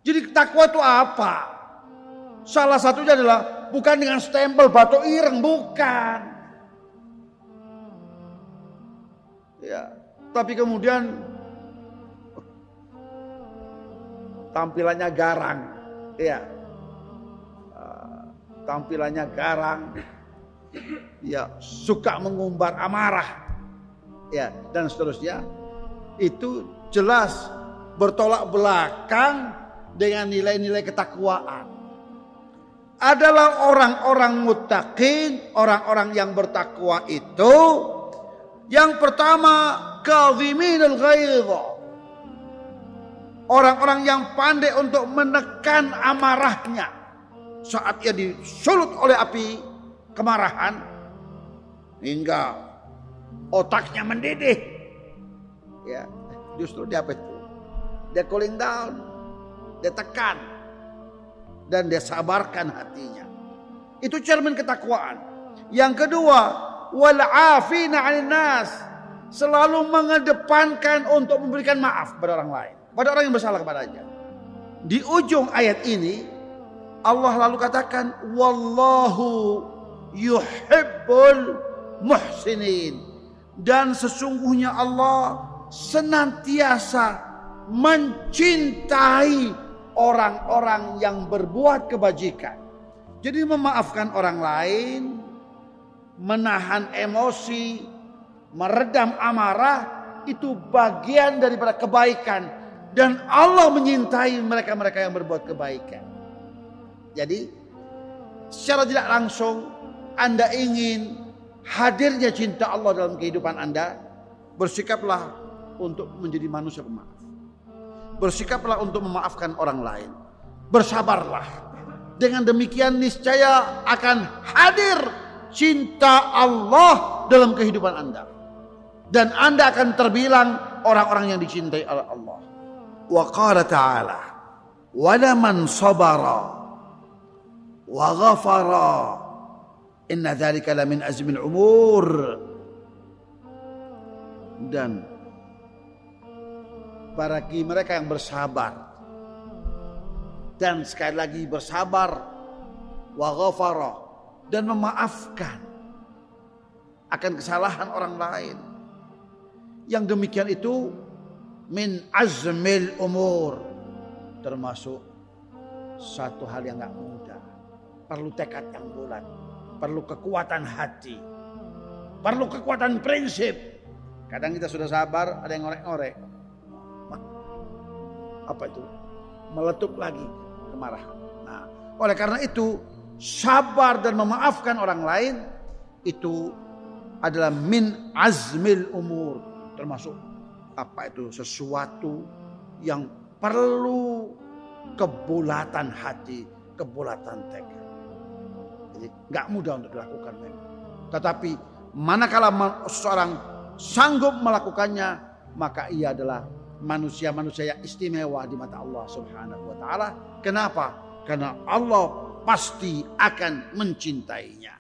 Jadi takwa itu apa? Salah satunya adalah bukan dengan stempel batu ireng, bukan. Ya, tapi kemudian tampilannya garang, ya, tampilannya garang, ya, suka mengumbar amarah, ya, dan seterusnya. Itu jelas bertolak belakang dengan nilai-nilai ketakwaan. Adalah orang-orang muttaqin, orang-orang yang bertakwa itu yang pertama kadhiminul ghaidh. Orang-orang yang pandai untuk menekan amarahnya saat ia disulut oleh api kemarahan hingga otaknya mendidih. Ya, justru dia apa itu? Dia cooling down, dia tekan dan dia sabarkan hatinya. Itu cermin ketakwaan. Yang kedua, wal 'afina 'anil nas, selalu mengedepankan untuk memberikan maaf pada orang lain, pada orang yang bersalah kepadanya. Di ujung ayat ini Allah lalu katakan wallahu yuhibbul muhsinin, dan sesungguhnya Allah senantiasa mencintai orang-orang yang berbuat kebajikan. Jadi memaafkan orang lain, menahan emosi, meredam amarah, itu bagian daripada kebaikan. Dan Allah menyintai mereka-mereka yang berbuat kebaikan. Jadi secara tidak langsung Anda ingin hadirnya cinta Allah dalam kehidupan Anda, bersikaplah untuk menjadi manusia pemaaf. Bersikaplah untuk memaafkan orang lain. Bersabarlah. Dengan demikian niscaya akan hadir cinta Allah dalam kehidupan Anda. Dan Anda akan terbilang orang-orang yang dicintai oleh Allah. Wa qala ta'ala wa laman sabara wa ghafara inna dzalika lamin azmil umur. Dan bagi mereka yang bersabar dan sekali lagi bersabar wa ghafara dan memaafkan akan kesalahan orang lain, yang demikian itu min azmil umur, termasuk satu hal yang gak mudah. Perlu tekad yang bulat, perlu kekuatan hati, perlu kekuatan prinsip. Kadang kita sudah sabar, ada yang ngorek-ngorek. Apa itu? Meletup lagi kemarahan. Nah, oleh karena itu sabar dan memaafkan orang lain itu adalah min azmil umur, termasuk apa itu, sesuatu yang perlu kebulatan hati, kebulatan tekad. Jadi nggak mudah untuk dilakukan memang. Tetapi manakala seseorang sanggup melakukannya, maka ia adalah manusia-manusia yang istimewa di mata Allah Subhanahu wa taala. Kenapa? Karena Allah pasti akan mencintainya.